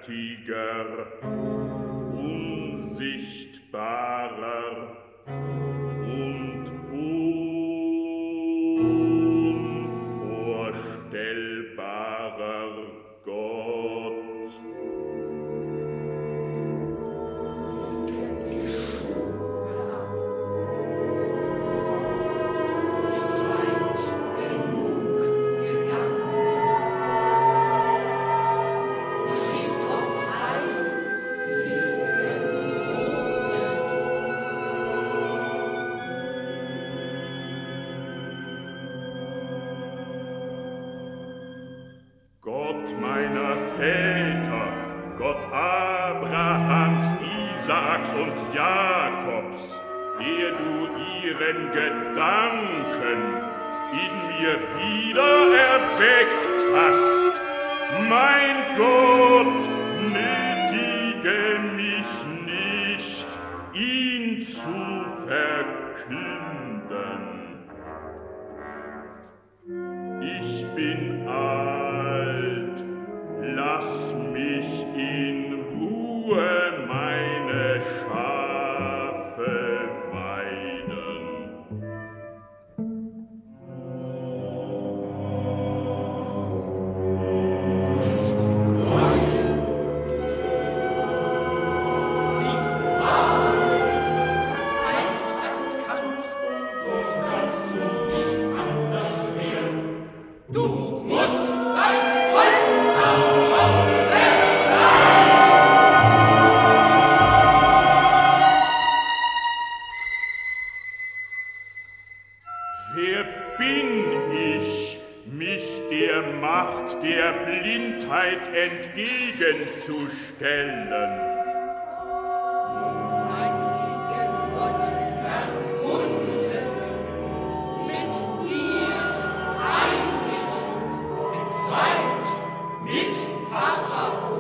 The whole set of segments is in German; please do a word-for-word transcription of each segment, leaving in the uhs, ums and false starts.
gewaltiger, unsichtbarer und unvorstellbarer Gott. Und Jakobs, der du ihren Gedanken in mir wieder erweckt hast, mein Gott, nötige mich nicht, ihn zu verkünden. Ich bin alt, lass mich in Ruhe meine Schafe weiden. Die Wahrheit erkannt, so kannst du nicht anders mehr. Du musst dein Volk aufwecken. Der Blindheit entgegenzustellen. Den einzigen Gott verbunden, mit dir einig, entzweit mit Pharao.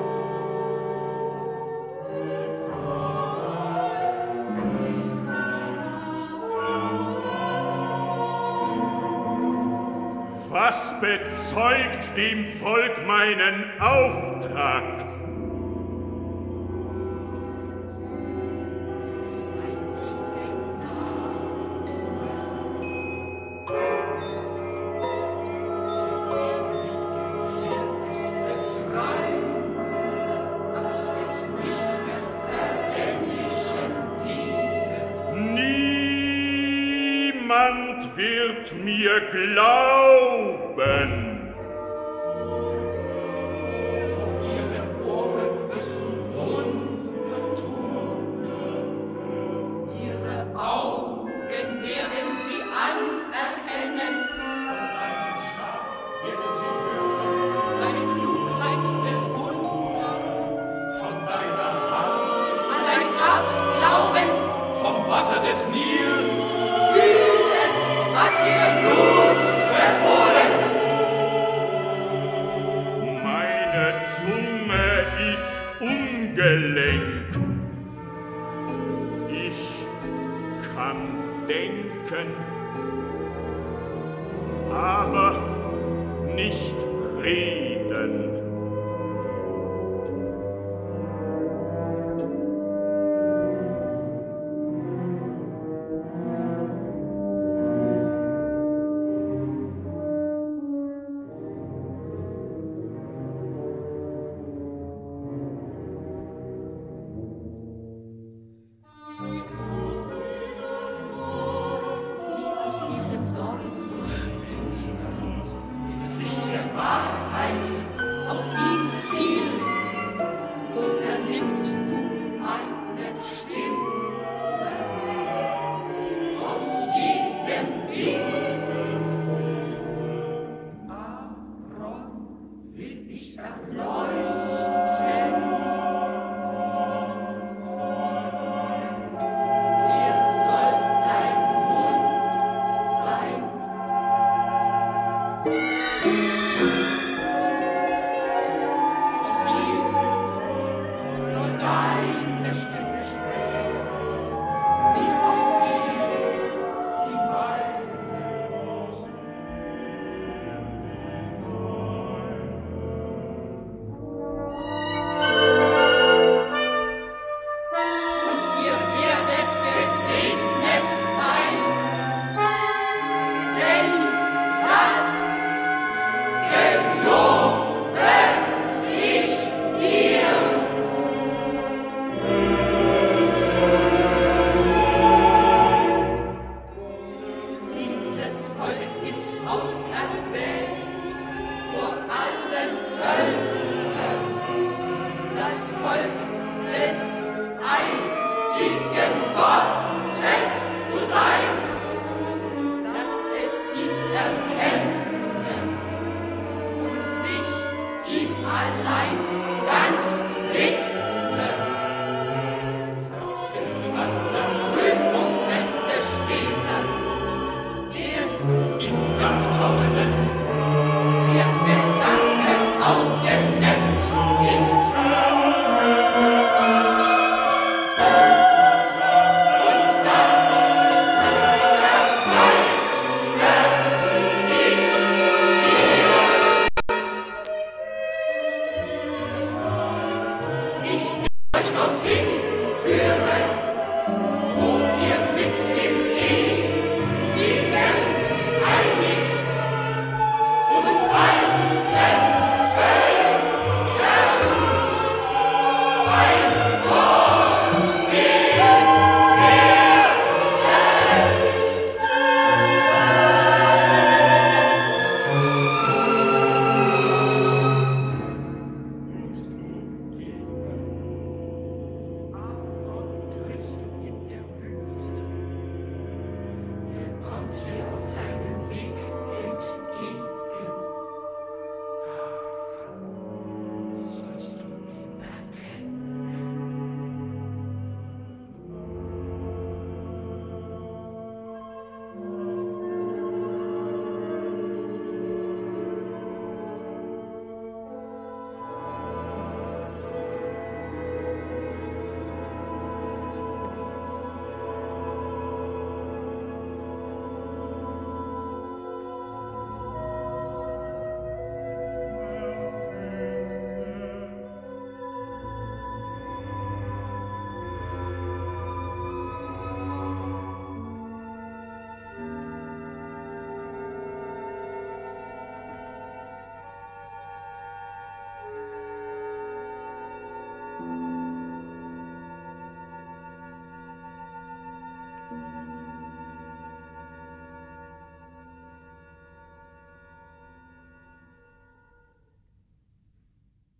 Was bezeugt dem Volk meinen Auftrag? Seid sie denn nah? Der Ewige will es befreien, dass es nicht mehr vergänglichem diene. Niemand wird mir glauben. Vor ihren Ohren wirst du Wunder tun. Ihre Augen werden sie anerkennen. Von deinem Stab werden sie hören. Deine Klugheit bewundern. Von deiner Hand an deine Kraft glauben. Vom Wasser des Nil fühlen, was ihr Blut befohlen. Meine Zunge ist ungelenk. Ich kann denken, aber nicht reden. auserwählt vor allen Völkern, das Volk des einzigen Gottes zu sein, dass es ihn erkennen und sich ihm allein